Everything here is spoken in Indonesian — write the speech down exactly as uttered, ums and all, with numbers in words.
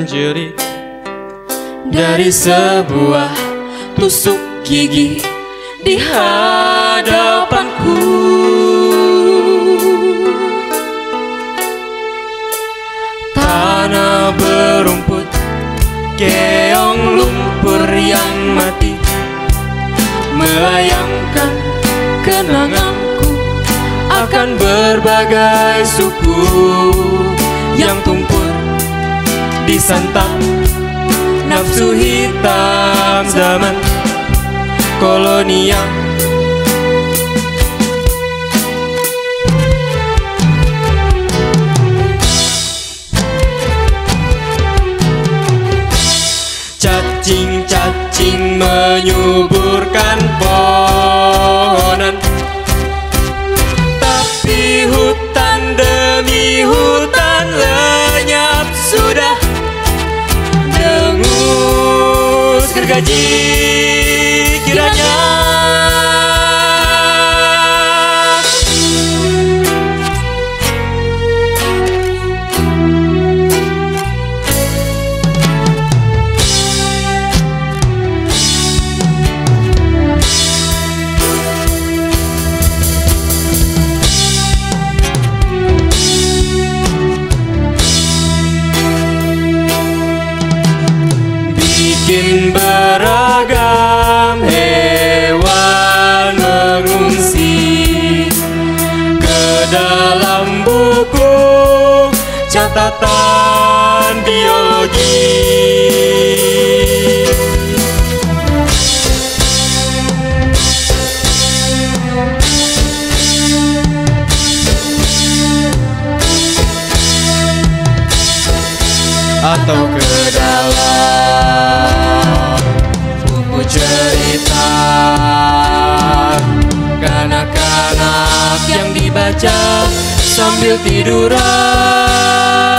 menjerit dari sebuah tusuk gigi di hadapanku. Tanah berumput, keong lumpur yang mati melayangkan kenanganku akan berbagai suku yang tumpul disantap nafsu hitam zaman kolonial. Cacing-cacing menyuburkan pohonan, tapi hutan demi hutan lenyap sudah. Dengus gergaji kiranya bikin beragam hewan mengungsi ke dalam buku catatan biologi. Atau ke dalam buku cerita kanak-kanak yang dibaca sambil tiduran.